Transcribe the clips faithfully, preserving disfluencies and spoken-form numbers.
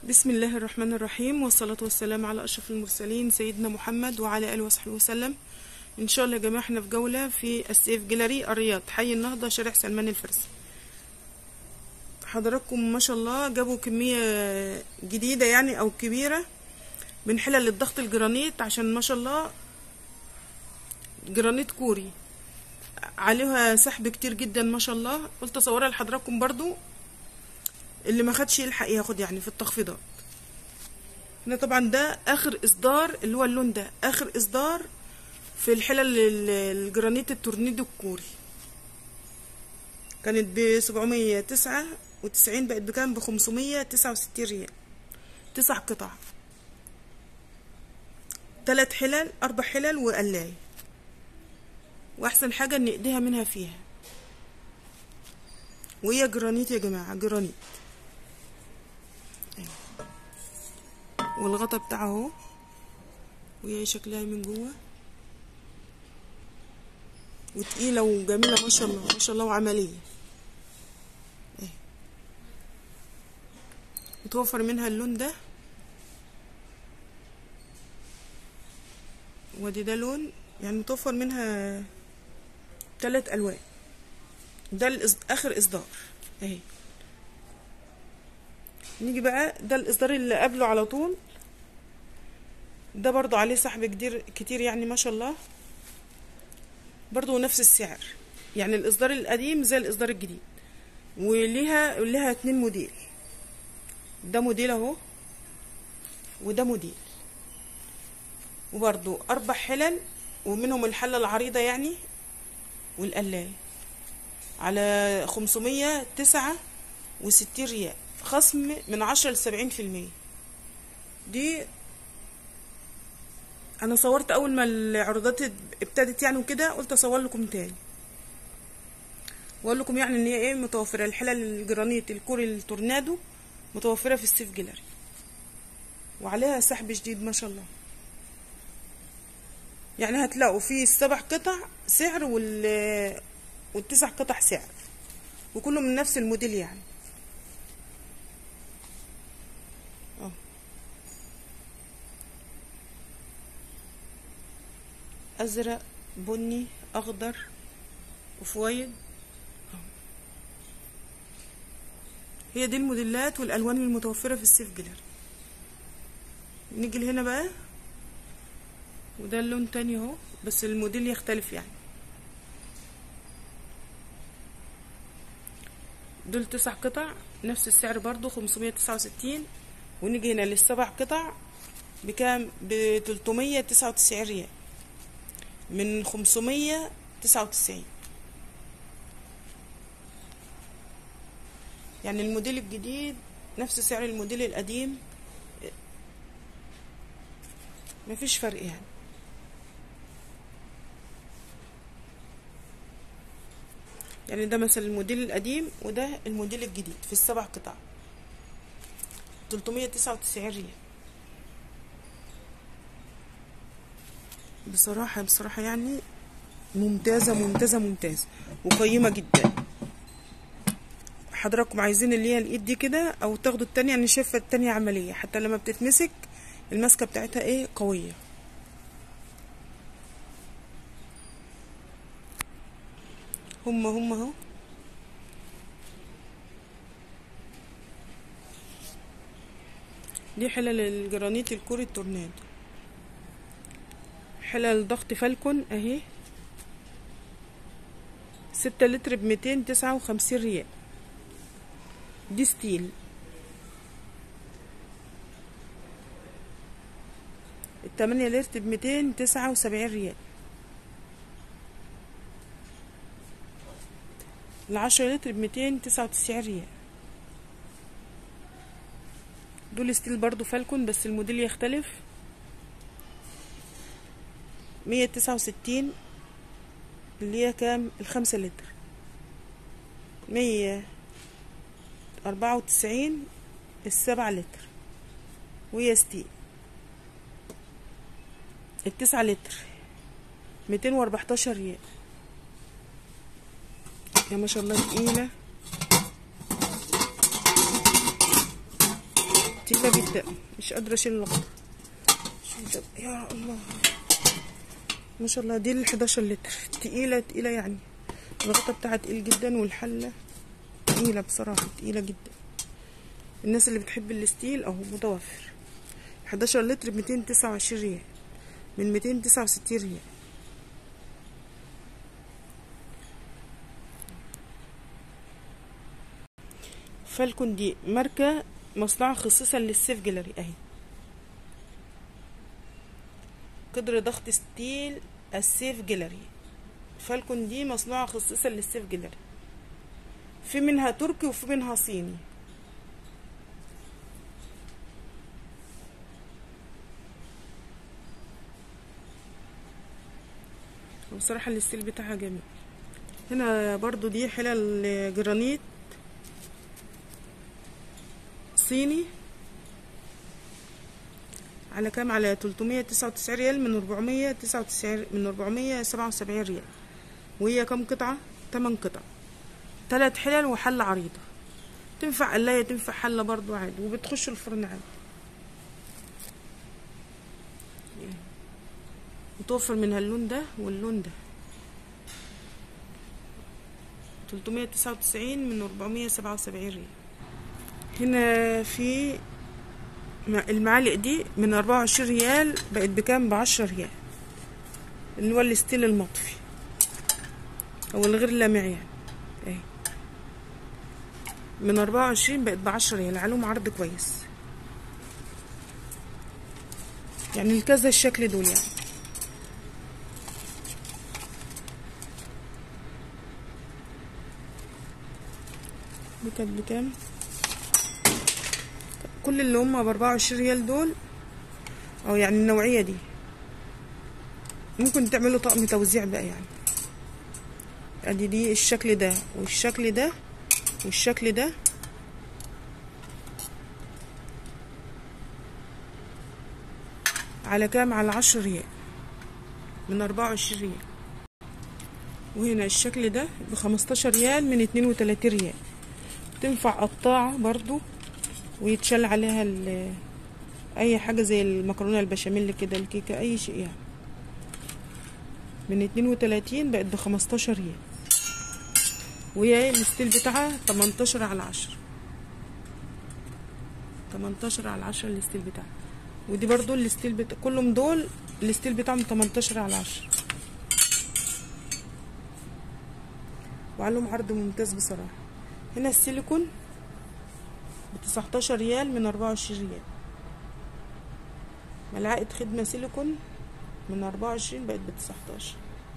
بسم الله الرحمن الرحيم، والصلاة والسلام على أشرف المرسلين سيدنا محمد وعلى آله وصحبه وسلم. إن شاء الله يا جماعة احنا في جولة في السيف جيلاري الرياض، حي النهضة، شارع سلمان الفارسي. حضراتكم ما شاء الله جابوا كمية جديدة يعني أو كبيرة من حلل الضغط الجرانيت، عشان ما شاء الله جرانيت كوري عليها سحب كتير جدا ما شاء الله. قلت اصورها لحضراتكم برضو، اللي ما خدش يلحق ياخد يعني في التخفيضات. هنا طبعا ده اخر اصدار، اللي هو اللون ده اخر اصدار في الحلل الجرانيت التورنيدو الكوري. كانت ب سبعمية وتسعة وتسعين، بقت بكام؟ ب خمسمية وتسعة وستين ريال. تسع قطع، تلات حلل، اربع حلل وقلاية، واحسن حاجه ان ايديها منها فيها، وهي جرانيت يا جماعه، جرانيت. والغطا بتاعه اهو، وهي شكلها من جوه، وتقيله وجميله ما شاء الله ما شاء الله، وعمليه. اهي متوفر منها اللون ده، ودي ده لون، يعني متوفر منها ثلاث الوان. ده الإص... اخر اصدار اهي. نيجي بقى ده الاصدار اللي قبله على طول، ده برضو عليه سحب كتير كتير يعني ما شاء الله، برضو نفس السعر. يعني الاصدار القديم زي الاصدار الجديد، وليها ليها اتنين موديل. ده موديل اهو، وده موديل، وبرضو اربع حلل، ومنهم الحله العريضه يعني والقلايه، على خمسمية وتسعة وستين ريال، خصم من عشرة لسبعين في المية. دي انا صورت اول ما العروضات ابتدت يعني وكده، قلت اصور لكم تاني واقول لكم يعني ان هي ايه متوفره. الحلل الجرانيت الكوري التورنادو متوفره في السيف جيلاري، وعليها سحب جديد ما شاء الله. يعني هتلاقوا في السبع قطع سعر وال والتسع قطع سعر، وكله من نفس الموديل يعني. اه ازرق، بني، اخضر، وفويد. هي دي الموديلات والالوان المتوفره في السيف جيلاري. نيجي لهنا بقى، وده اللون تاني اهو، بس الموديل يختلف يعني. دول تسع قطع نفس السعر برضو خمسمية وتسعة وستين. ونيجي هنا للسبع قطع بكام؟ ب تلتمية وتسعة وتسعين ريال، من خمسمية وتسعة وتسعين. يعني الموديل الجديد نفس سعر الموديل القديم، مفيش فرق يعني. يعني ده مثلا الموديل القديم، وده الموديل الجديد في السبع قطع، تلتمية وتسعة وتسعين ريال. بصراحة بصراحة يعني ممتازة ممتازة ممتازة وقيمة جدا. حضراتكم عايزين اللي هي الايد دي كده، او تاخدوا التانية. انا شايفة التانية عملية، حتى لما بتتمسك الماسكة بتاعتها ايه قوية. هما هما اهو. دي حلل الجرانيت الكوري التورنادو، حلل ضغط فالكون اهي، ستة لتر بميتين وتسعة وخمسين ريال. دي ستيل. التمانية لتر بميتين وتسعة وسبعين ريال. العشرة لتر بميتين وتسعة وتسعين ريال. دول ستيل برضو فالكون، بس الموديل يختلف. مية وتسعة وستين اللي هي كام؟ الخمسة لتر. مية أربعة وتسعين السبعة لتر، وهي ستيل. التسعة لتر ميتين واربعتاشر ريال. يا ما شاء الله، تقيلة تقيلة جدا، مش قادرة اشيل الغطا. يا الله ما شاء الله. دي ال حداشر لتر، تقيلة تقيلة يعني. الغطا بتاعها تقيل جدا، والحلة تقيلة بصراحة، تقيلة جدا. الناس اللي بتحب الستيل اهو متوفر. حداشر لتر بميتين وتسعة وعشرين ريال، من ميتين وتسعة وستين ريال. فالكون دي ماركة مصنوعة خصيصا للسيف جاليري اهي. قدر ضغط ستيل السيف جاليري. فالكون دي مصنوعة خصيصا للسيف جاليري. في منها تركي وفي منها صيني. وبصراحة الستيل بتاعها جميل. هنا برضو دي حلل جرانيت صيني، على كام؟ على تلتمية وتسعة وتسعين ريال، من أربعمية وتسعة وتسعين، من أربعمية وسبعة وسبعين ريال. وهي كام قطعة؟ تمن قطع، تلات حلل وحلة عريضة. تنفع قلاية، تنفع حلة برضو عادي، وبتخش الفرن عادي. متوفر منها اللون ده واللون ده. تلتمية وتسعة وتسعين من أربعمية وسبعة وسبعين ريال. هنا في المعالق دي من أربعة وعشرين ريال بقت بكام؟ بعشرة ريال. اللي هو الستيل المطفي او الغير لامع يعني اهي. من أربعة وعشرين بقت بعشرة ريال، عليهم عرض كويس يعني. الكذا الشكل دول يعني. دي كانت بكام؟ كل اللي هم بأربعة وعشرين ريال دول، او يعني النوعية دي ممكن تعملوا طقم توزيع بقى يعني. ادي دي الشكل ده والشكل ده والشكل ده. على كام؟ على عشرة ريال، من أربعة وعشرين ريال. وهنا الشكل ده بخمستاشر ريال، من اتنين وتلاتين ريال. تنفع قطاعة برضو، ويتشال عليها اي حاجة زي المكرونة البشاميل كده، الكيكة، اي شيء يعني. من اتنين وتلاتين بقت بخمستاشر ريال. وهي الستيل بتاعها تمنتاشر على عشرة، تمنتاشر على عشرة الستيل بتاعها. ودي برضو الستيل بتاع كلهم دول، الستيل بتاعهم تمنتاشر على عشرة، وعليهم عرض ممتاز بصراحة. هنا السيليكون بتسعتاشر ريال، من أربعة وعشرين ريال. ملعقة خدمة سيليكون من أربعة وعشرين بقت بتسعتاشر.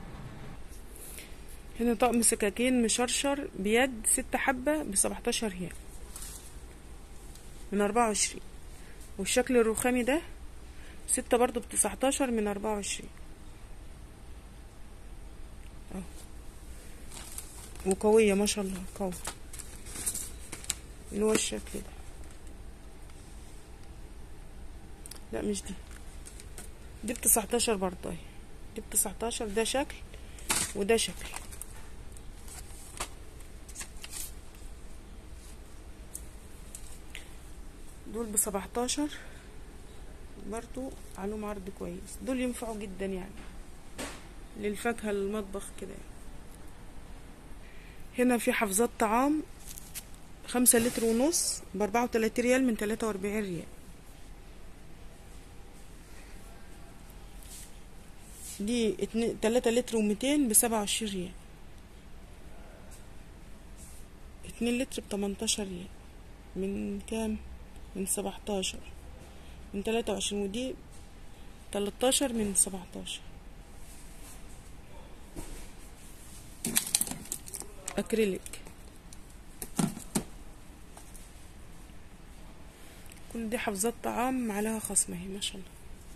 هنا طقم سكاكين مشرشر بيد ستة حبة بسبعتاشر ريال، من أربعة وعشرين. والشكل الرخامي ده ستة برضو بتسعتاشر، من أربعة وعشرين اهو. وقوية ما شاء الله، قوي. اللي هو الشكل ده، لا مش دي، دي بتسعتاشر برضو اهي. دي بتسعتاشر، ده شكل وده شكل. دول بسبعتاشر برضو، عليهم عرض كويس. دول ينفعوا جدا يعني للفاكهة، المطبخ كده يعني. هنا في حفظات طعام خمسة لتر ونص بأربعة وتلاتين ريال، من تلاتة وأربعين ريال. دي اتنين تلاتة لتر وميتين بسبعة وعشرين ريال. اتنين لتر بتمنتاشر ريال، من كام؟ من سبعتاشر، من تلاتة وعشرين. ودي تلاتاشر، من سبعتاشر. اكريليك. كل دي حفظات طعام عليها خصم اهي ما شاء الله.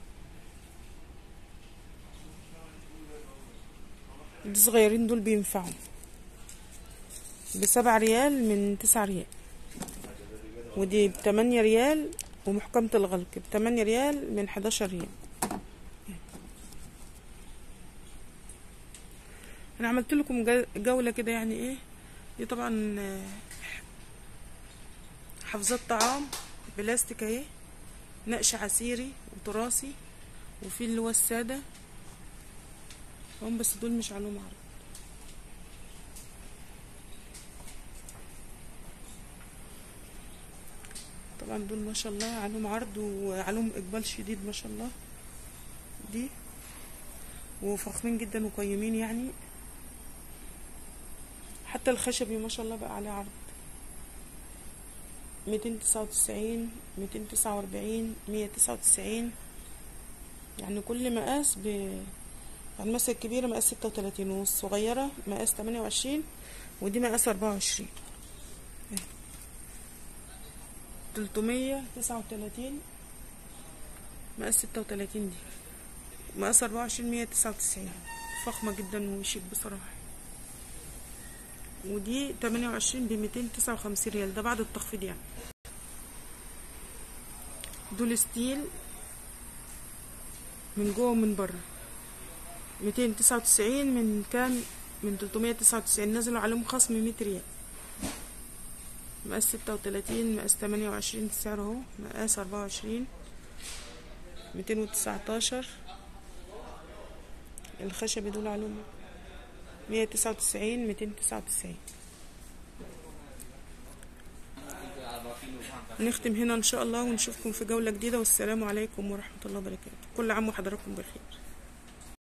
دي صغيرين دول بينفعوا بسبعة ريال، من تسعة ريال. ودي بتمانية ريال، ومحكمة الغلق بتمانية ريال، من حداشر ريال. انا عملت لكم جولة كده يعني ايه. دي طبعا حفظات طعام بلاستيك اهي، نقش عسيري وتراثي، وفي اللي هو السادة هم، بس دول مش عليهم عرض. طبعا دول ما شاء الله عليهم عرض وعليهم اقبال شديد ما شاء الله، دي وفخمين جدا وقيمين يعني. حتى الخشبي ما شاء الله بقى عليه عرض، ميتين تسعة وتسعين، ميتين تسعة واربعين، مية تسعة وتسعين، يعني كل مقاس ب يعني مثلا الكبيرة مقاس ستة وتلاتين، والصغيرة مقاس تمانية وعشرين، ودي مقاس اربعة وعشرين. تلتمية تسعة وتلاتين مقاس ستة وتلاتين، دي مقاس اربعة وعشرين، مية تسعة وتسعين، فخمة جدا وشيك بصراحة. ودي تمانية وعشرين بميتين تسعة وخمسين ريال، ده بعد التخفيض يعني. دول ستيل من جوه ومن بره، ميتين تسعة وتسعين من كام؟ من تلتمية تسعة وتسعين، نزلوا عليهم خصم مية ريال. مقاس ستة وتلاتين، مقاس تمانية وعشرين السعر اهو، مقاس اربعة وعشرين، ميتين وتسعتاشر. الخشبي دول عليهم مية تسعة وتسعين، ميتين تسعة وتسعين. نختم هنا ان شاء الله، ونشوفكم في جولة جديدة، والسلام عليكم ورحمة الله وبركاته. كل عام وحضراتكم بخير.